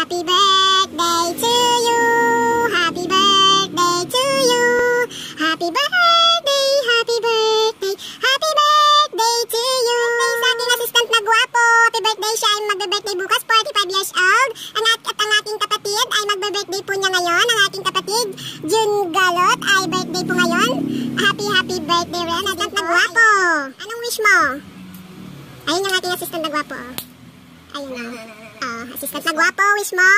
Happy birthday to you. Happy birthday to you. Happy birthday, happy birthday, happy birthday to you. Sa aking assistant na gwapo, happy birthday siya ay magbe-birthday bukas, 45 years old. At ang aking kapatid ay magbe-birthday po niya ngayon. Ang aking kapatid, June Galot, ay birthday po ngayon. Happy birthday rin. Assistant na gwapo. Anong wish mo? Ayun yung ating assistant na gwapo. Ayun na. Assistant na gwapo, wish mo?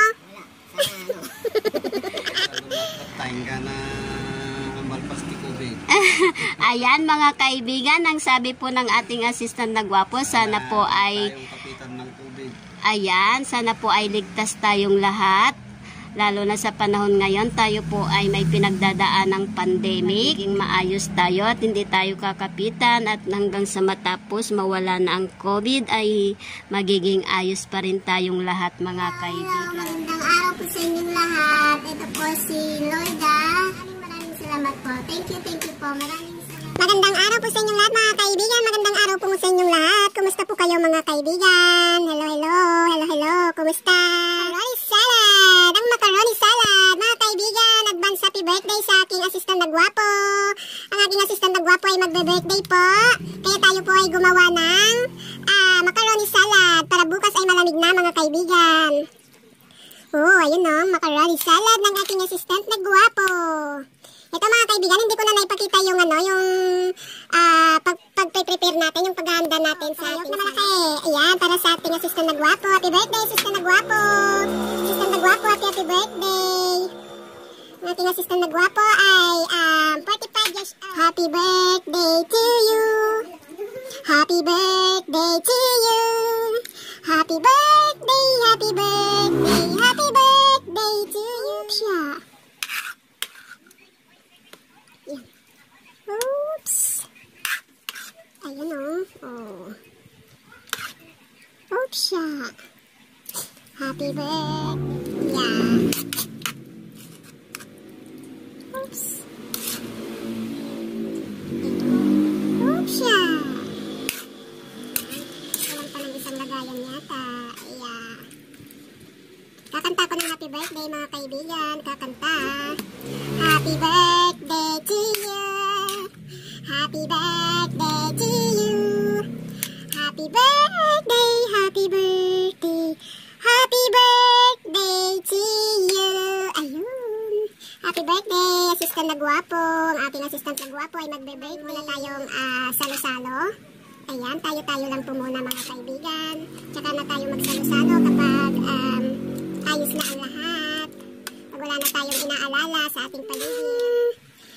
Taing ka na malpas ni Kubig. Ayan mga kaibigan, ang sabi po ng ating assistant na gwapo, sana po ay kapitan ng Kubig. ayan, sana po ay ligtas tayong lahat. Lalo na sa panahon ngayon, tayo po ay may pinagdadaan ng pandemic. Magiging maayos tayo at hindi tayo kakapitan at hanggang sa matapos mawala na ang COVID ay magiging ayos pa rin tayong lahat mga kaibigan. Magandang araw po sa inyong lahat. Ito po si Lorda. Maraming salamat po. Thank you po. Maraming salamat. Magandang araw po sa inyong lahat mga kaibigan. Magandang araw po sa inyong lahat. Kumusta po kayo mga kaibigan? Hello. Kumusta? Macaroni salad. Ang macaroni salad. Mga kaibigan, advance happy birthday sa aking assistant na gwapo. Ang aking assistant na gwapo ay magbe-birthday po. Kaya tayo po ay gumawa ng macaroni salad para bukas ay malamig na mga kaibigan. Oh, ayun o, macaroni salad ng aking assistant na gwapo. Ito mga kaibigan, hindi ko na naipakita yung pag-prepare natin, yung paghahanda natin sa ating malaki. Ayan, para sa ating assistant na gwapo. Happy birthday, assistant na gwapo. Assistant na gwapo, happy birthday. Ang ating assistant na gwapo ay 45 years old. Happy birthday to you. Happy birthday to you. Happy birthday, happy birthday, happy birthday to you. Siya. Oops. Ayun o. Oh. Oops siya. Happy birthday. Yeah. Oops. Oops siya. Walang palang isang lagayan yata. Yeah. Kakanta ko ng happy birthday mga kaibigan. Kakanta. Happy birthday to you. Happy birthday to you. Happy birthday, happy birthday. Happy birthday to you. Ayun. Happy birthday, assistant na gwapo. Ang ating assistant na gwapo ay magbe-birthday. Muna tayong salo-salo. Ayan, tayo-tayo lang po muna mga kaibigan. Tsaka na tayo magsalo-salo kapag ayos na ang lahat. Pag wala na tayong inaalala sa ating paligid.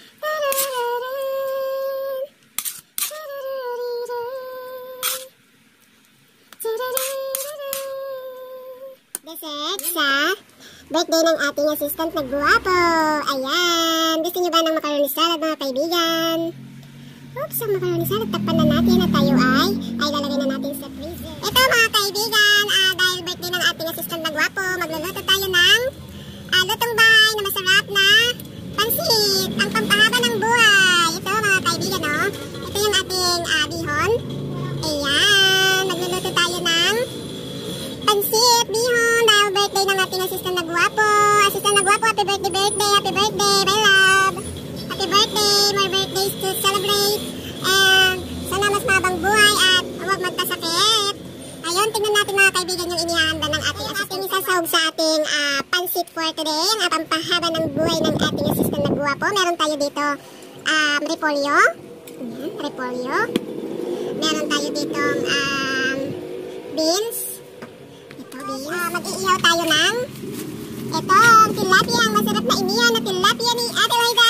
Deset sa birthday ng ating assistant na gwapo. Ayan. Gusto nyo ba ng macaroni salad mga kaibigan? Oops, ang macaroni salad. Takpan na natin at tayo ay lalagay na natin sa freezer. Ito mga kaibigan, dahil birthday ng ating assistant na gwapo, magluluto tayo ng lutong bahay na masarap na pansit. Ang pampahaba ng buhay. Ito mga kaibigan, no? Ito yung ating bihon. Ayan. Magluluto tayo ng pansit, bihon, dahil birthday ng ating assistant na gwapo. Assistant na gwapo, happy birthday, happy birthday, my love. Happy birthday, more birthdays to celebrate. And sana mas mabang buhay at huwag magkasakit. Ayun, tingnan natin mga kaibigan yung inihahanda ng ating assistant. Isasahog sa ating pansit for today. Ang pampahaba ng buhay ng ating assistant na gwapo. Meron tayo dito repolyo. Repolyo. Meron tayo dito beans. Mag-iihaw tayo ng tilapia, ang masarap na inihaw na tilapia ni Ate Loida.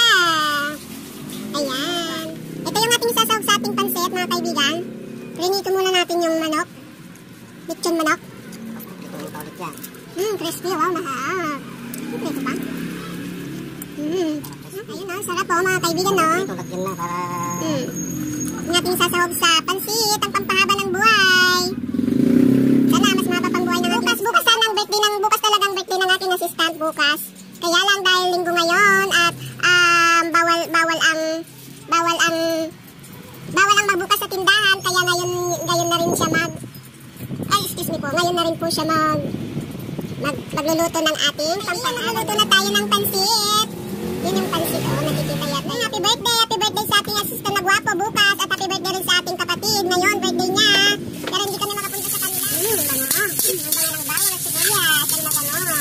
Ayan. Ito yung ating sasawag sa ating pansit mga kaibigan. Rinito muna natin yung manok. Lechon manok. Crispy, wow, mahal. Ito pa. Ayun o, sarap po mga kaibigan, no? Yung ating sasawag sa pansit, ang pampahaba ng buhay. Sana mas mapapang buhay ng bukas sana ang birthday ng bukas talagang birthday ng ating assistant bukas. Kaya lang dahil linggo ngayon at bawal ang magbukas sa tindahan, kaya ngayon na rin siya ngayon na rin po siya magluluto ng ating pampalasa. Magluluto na tayo ng pansit. Yun yung pansit, oh, nakikita yata. Happy birthday sa ating assistant na gwapo bukas. At happy birthday rin sa ating kapatid. Ngayon, birthday niya. Pero hindi kami makapunta sa kanila. Ang bango. Ang bango ng bawang at sibuyas. Ang mabango.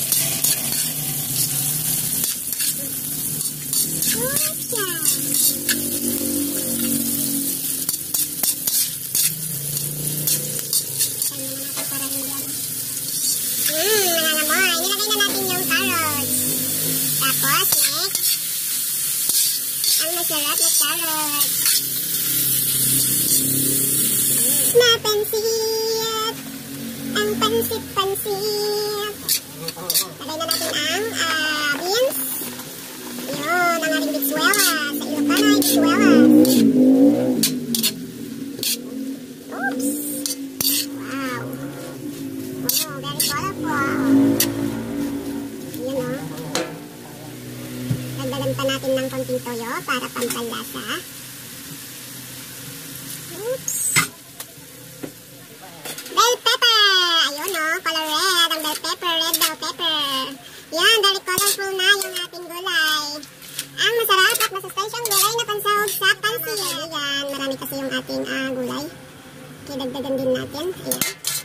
Nangangamoy. Nilagay na natin yung carrots. Tapos, next, ang masarap na carrots. Na pansit. Ang pansit-pansit. Lagay na natin ang beans. Yun, ang ating bitsuela. Sa Ilocano ay bitsuela. Oops. Wow. Oh, very colorful. Yun, oh. Dagdagan pa natin ng konting toyo para pampalasa. Oops. Bell pepper. Ayun, oh. Color red. Ang bell pepper. Red bell pepper. Yan, very colorful na yung ating gulay. Ang masarap at masustansyang gulay na pansahog sa pansit. Yan, marami kasi yung ating gulay. Kaya dagdagan din natin. Ayan.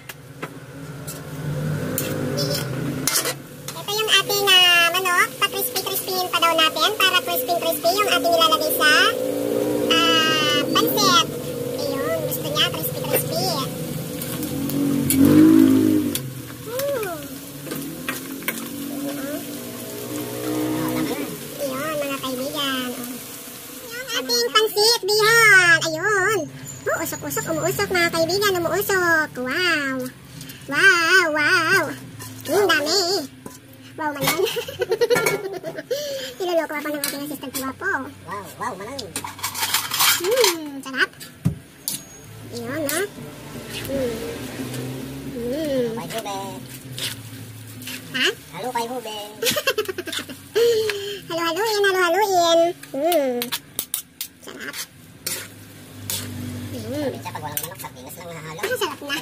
Ito yung ating manok. Pa-crispy-crispyin pa daw natin para crispy-crispy yung ating ilalagay sa pansit. Ayun, gusto niya crispy-crispy. Ating pansit, bihon. Ayun. Usok-usok, umuusok mga kaibigan, umuusok. Wow. Wow, wow. Dami. Wow, manan. Niloloko ako ng ating assistant guwapo. Wow, wow, manan. Sarap. Ayun, no? Kay hube. Ha? Halo kay hube. Halo-haluin, halo-haluin. Sarap. Siya pag walang manok, sardinas lang nahalo. Sarap na.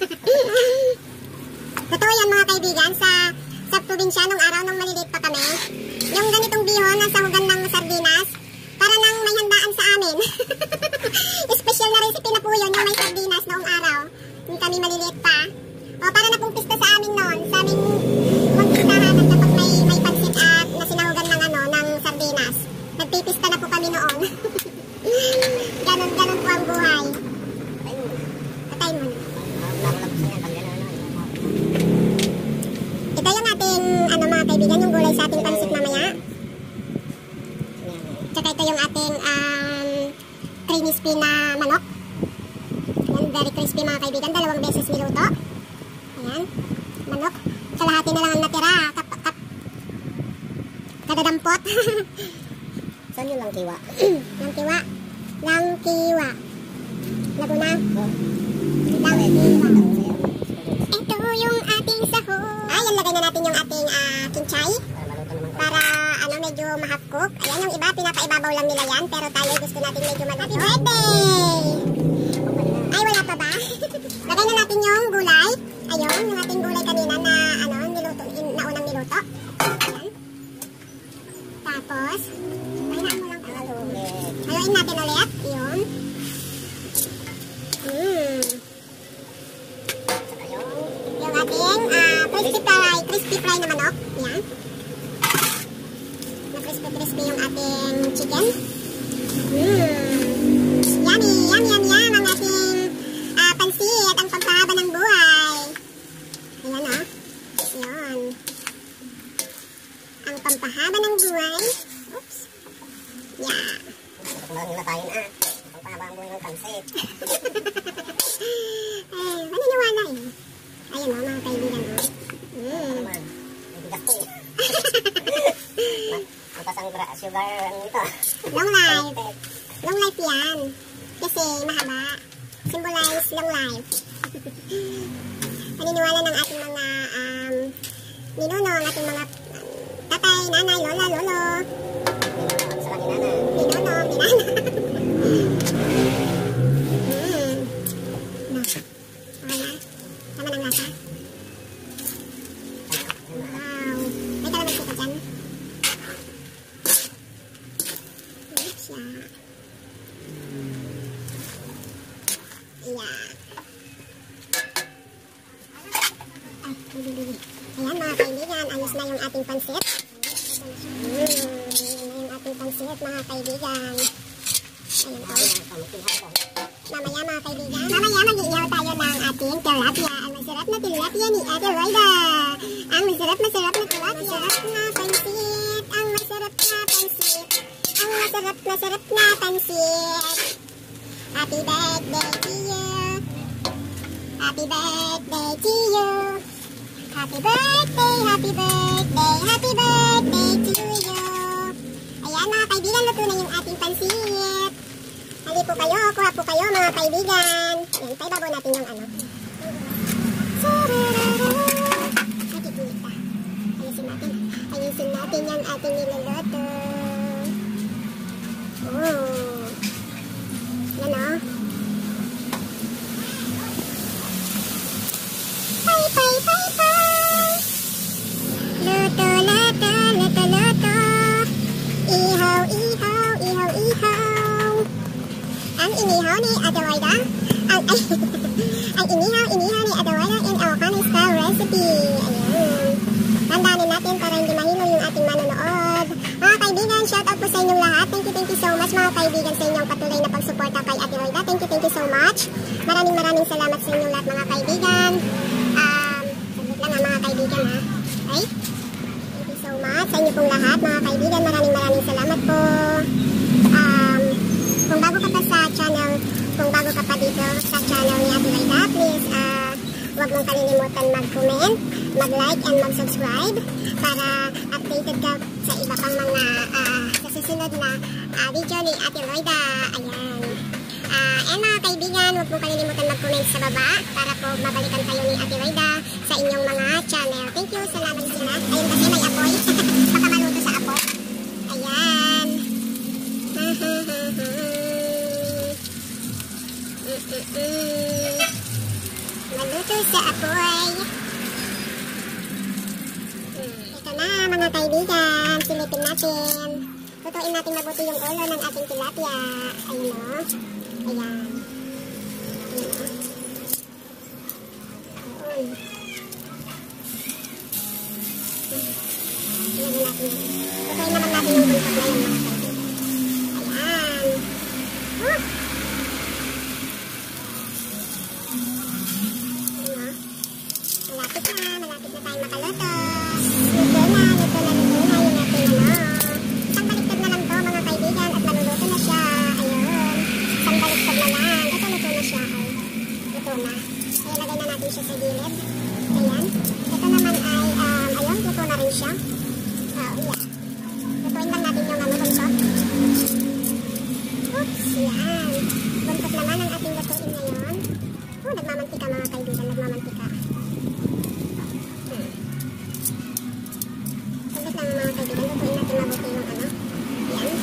Totoo yan mga kaibigan, sa probinsya nung araw nung maliliit pa kami, yung ganitong bihon ng sahugan ng sardinas, para nang may handaan sa amin. Special na recipe na po yun, yung may sardinas noong araw, yung kami maliliit pa. O para na pong pista sa amin noon, sa aming magpistahan at kapag may pansit at nasinahugan ng sardinas. Nagpipista na po kami noon. Ganon po ang buhay. Patay mo na. Ito yung ating, mga kaibigan, yung gulay sa ating pansit mamaya. Tsaka ito yung ating crispy na manok. Ayan, very crispy mga kaibigan. 2 beses niluto. Ayan, manok. Kalahati na lang ang natira. Kadadampot. Saan yung langkiwa? Langkiwa. Langkiwa. Laguna. Langkiwa. Ito yung ating sahog. Ayan, lagay na natin yung ating kinchay. Para medyo mahapkok. Ayan, yung iba, pinapaibabaw lang nila yan. Pero tayo gusto natin medyo maluto. Happy birthday! Ay, wala pa ba? Lagay na natin yung gulay. Ayun, yung ating gulay kanina na niluto, naunang niluto. Ayan. Tapos, pahinaan mo lang. Haluin natin ulit. Yun. Yung ating crispy fry na manok. Yan. Na crispy yung ating chicken. Yummy, yum ang ating pansit, ang pampahaba ng buhay. Ayan, oh. Yun. Ang pampahaba ng buhay. Oops. Yeah. Kumain na tayo na. Pampahaba ang buhay ng pansit. Maniniwala eh. Ayun, oh, mga kaibigan, oh. Bigas ko eh. Matas ang sugar ang ito. Long life. Long life yan. Kasi mahaba. Symbolize long life. Paniniwala ng ating mga ninuno, ang ating mga tatay, nanay, lola, lolo. Ninuno, Tama ng lasa. Ayan mga kaibigan, ayos na yung ating pansit. Yung ating pansit mga kaibigan. Ayun po. Mamaya mga kaibigan, mamaya mag-iihaw tayo ng ating tilapia. Ang masarap na tilapia ni Ate Roida. Ang masarap na tilapia. Masarap na pansit. Ang masarap na pansit. Ang masarap na pansit. Happy birthday to you. Happy birthday to you. Happy birthday, happy birthday, happy birthday to you. Ayan mga kaibigan, luto na yung ating pansit. Hali po kayo, kuha po kayo mga kaibigan. Ayan, paibabaw natin yung ano. Ayusin natin yung ating niluluto. Oh. Yan o. Pay. Luto. Ihaw. Ang inihaw ni Ate Roida. Ang inihaw ni Ate Roida in Ilocano style recipe. Ayan. Tandaanin natin para hindi mahilo yung ating manonood. Mga kaibigan, shout out po sa inyong lahat. Thank you so much mga kaibigan sa inyong patuloy na pagsuporta kay Ate Roida. Thank you so much. Maraming salamat sa inyong lahat mga kaibigan. Saglit lang mga kaibigan ha. Okay? Thank you so much sa inyo pong lahat mga kaibigan. Maraming salamat po. Kung bago ka pa sa channel, kung bago ka pa dito sa channel ni Ate Roida, please huwag mong kalilimutan mag-comment, mag-like and mag-subscribe para updated ka sa iba pang mga sa susunod na video ni Ate Roida. Ayan. And mga kaibigan, huwag mong kalilimutan mag-comment sa baba para po mabalikan kayo ni Ate Roida sa inyong mga channel. Thank you, salamat sa lahat. Ayun kasi may apoy. Baka maluto sa apoy. Ayan. Maluto sa apoy. Ito na mga kaibigan, silipin natin. Lutuin natin mabuti yung ulo ng ating tilapia. Ayun o. Ayan. Ayun. Lutuin naman natin yung buntot na yun mga kaibigan. Ayan. Malapit na tayo makaluto. Luto na yung ating isang baliktad na lang to mga kaibigan at maluluto na siya. Ayun. Isang baliktad na lang. Ito luto na siya. Luto na. Kaya lagay na natin siya sa gilid. Ayan. Ito naman ay, ayun, luto na rin siya. Yeah. Lutuin lang natin yung buntot. Oops, yan. Buntot naman ang ating lutuin ngayon. Nagmamantika mga kaibigan, nagmamantika. Saglit lang mga kaibigan, lutuin natin mabuti yung ano. Yan.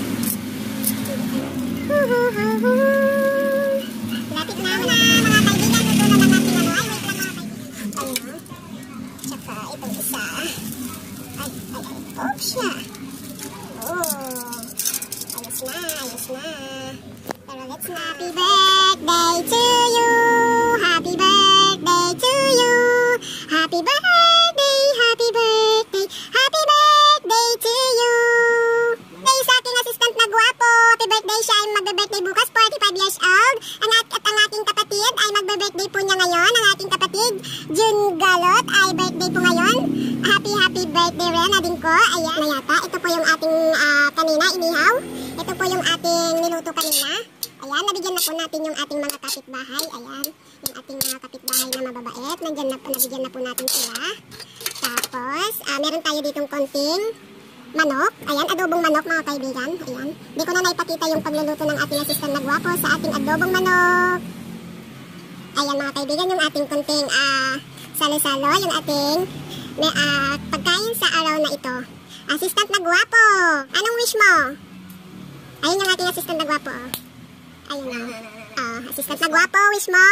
Lapit na mga kaibigan, luto naman natin ano. Ay, wait lang mga kaibigan. Ayun. Tsaka itong isa. Ay. Oops na. Oh. Ayos na. Pero let's na. Happy birthday to you. Happy birthday to you. Happy birthday, happy birthday, happy birthday to you. Ay, sa aking assistant na gwapo, happy birthday siya ay magbe-birthday bukas, 45 years old. At ang ating kapatid ay magbe-birthday po niya ngayon. Ang ating kapatid, June Galot, ay birthday po ngayon. Happy birthday rin na din ko. Ayan, mayata. Ito po yung ating kanina, inihaw. Ito po yung ating niluto kanina. Ayan, nabigyan na po natin yung ating mga kapitbahay. Ayan, yung ating mga kapitbahay na mababait. Nabigyan na po natin sila. Tapos, meron tayo ditong konting manok. Ayan, adobong manok mga kaibigan. Ayan, di ko na naipakita yung pagluluto ng ating assistant na gwapo sa ating adobong manok. Ayan mga kaibigan, yung ating konting salo-salo, yung ating pagkain sa araw na ito. Assistant na gwapo, anong wish mo? Ayun yung ating assistant na gwapo. Ayun o. Assistant na gwapo, wish mo?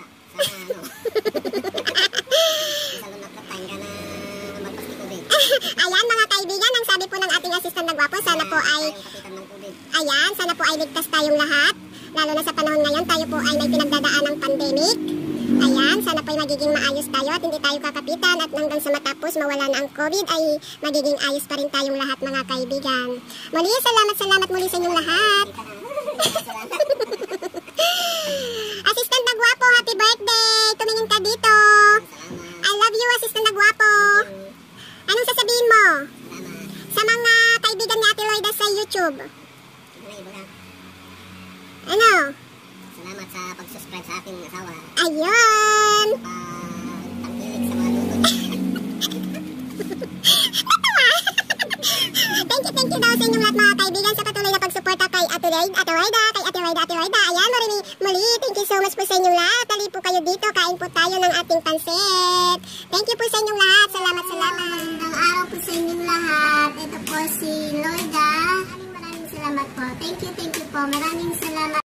Ayan mga kaibigan, ang sabi po ng ating assistant na gwapo, sana po ay ligtas tayong lahat. Lalo na sa panahon ngayon, tayo po ay may pinagdadaan ng pandemic. Ayan, sana po'y magiging maayos tayo at hindi tayo kakapitan at hanggang sa matapos mawala na ang COVID ay magiging ayos pa rin tayong lahat mga kaibigan. Muli, salamat muli sa inyong lahat. Assistant na gwapo, happy birthday! Tumingin ka dito. I love you, Assistant na gwapo. Anong sasabihin mo sa mga kaibigan ni Ate Loida sa YouTube? Ano? Salamat sa pag-subscribe sa ating asawa. Ayun! Pagkilig sa mga luto. Thank you daw sa inyong lahat mga kaibigan sa patuloy na pagsuporta kay Ate Loida. Ayan, muli, thank you so much po sa inyong lahat. Dali po kayo dito, kain po tayo ng ating pansit. Thank you po sa inyong lahat. Salamat. Magandang araw po sa inyong lahat. Ito po si Loida. Maraming salamat po. Thank you po. Maraming salamat.